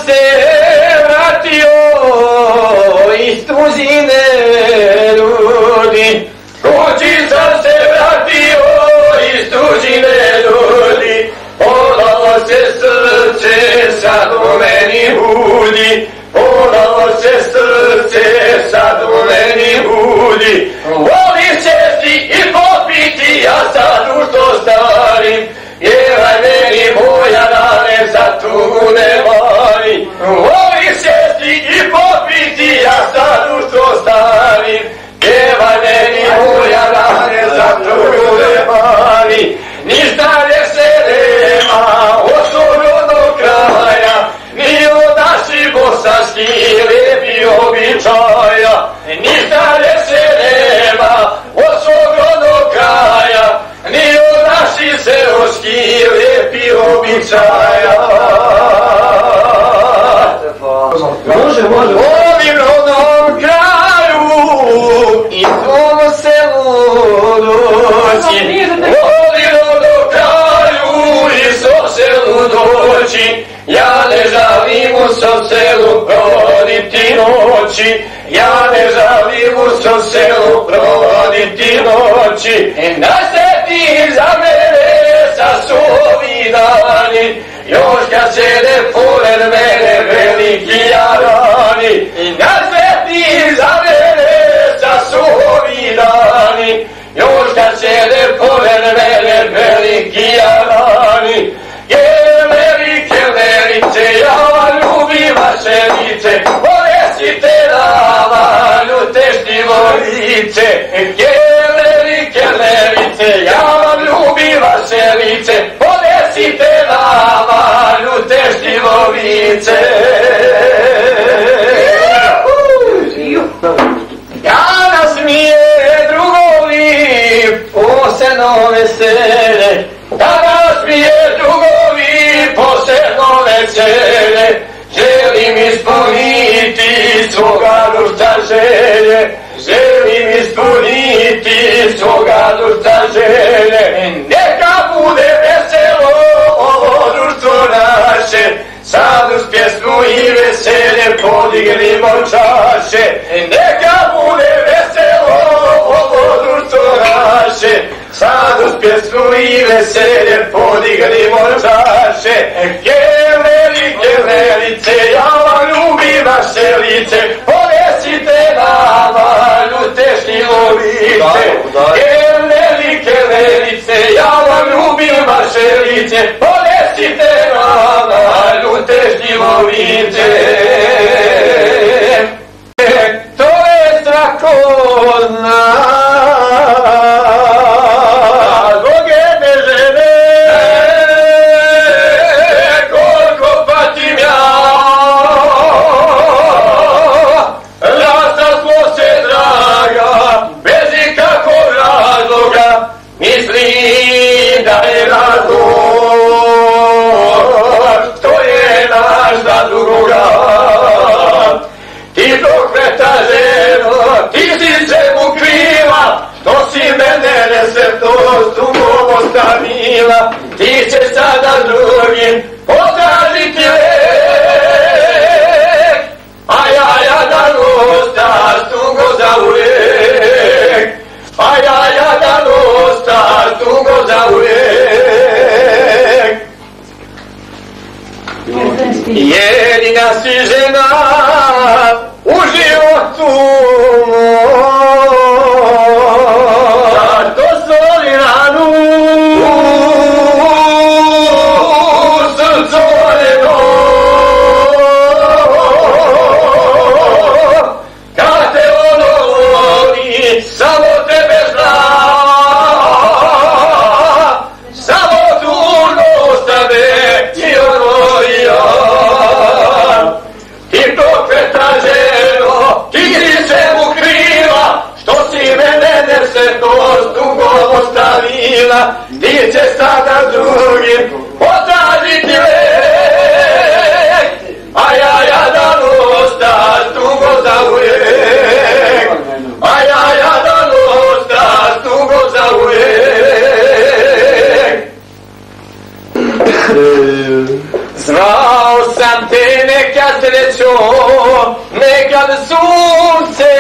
se vratio iz tuđine ljudi. Kući sam se vratio iz tuđine ljudi. Ponovo se srce sad u meni budi. Ponovo se srce sad u meni budi. Volim sjesti i popiti, ja sad u što starim. Pjevaj meni moja rane, za tugu ne mari. Volim sjesti i popiti, ja sad u što starim. Pjevaj meni moja rane, za tugu ne mari. Ništa se nema od svog rodnog kraja, ni od naših bosanskih lijepih običaja. Ništa se nema od svog rodnog kraja, ni od naših seoskih lijepih običaja. Može. Ovim rodnom kraju i svom selu doći. Ovim rodnom kraju i svom selu doći. Ja ne žalim u svom selu provoditi noći. Ja ne žalim u svom selu provoditi noći. Nasjeti za mene sa suvi dani, još kad sjede pored mene veliki jarani. Nasjeti za mene sa suvi dani, još kad sjede pored mene veliki jarani. Kelerice, ja vam ljubim vaše lice, ponesite nama ljute štivovice. Kelerice, ja vam ljubim vaše lice, ponesite nama ljute štivovice. Danas mi je drugovi posebno vesele, danas mi je drugovi posebno vesele. Želim ispuniti svoga duša želje, želim ispuniti svoga duša želje. Neka bude veselo ovo društvo naše, sad uz pjesmu i veselje podignimo čaše. Neka bude veselo ovo društvo naše, sad uz pjesmu i veselje podignimo čaše. Kelerice, ja vam ljubim vaše lice, ponesite nama ljute štivovice. Kelerice, ja vam ljubim vaše lice, ponesite nama ljute štivovice. To je svako zna. Mislim da je razlog, to je naš za drugoga. Ti prokleta ženo, ti si svemu kriva, što si mene nesretnost drugom ostavila. Ti će sada drugim potražiti lek, a ja da ostaš dugo za uvijek. A ja da ostaš dugo za uvijek. Jedina si žena u životu zašto svoj ranu srcovljeno. Kad te ono voli, samo tebe zna, samo tužnost tebe ti odvojio. Ti prokleta ženo, ti se sam te nekad srećo, nekad sunce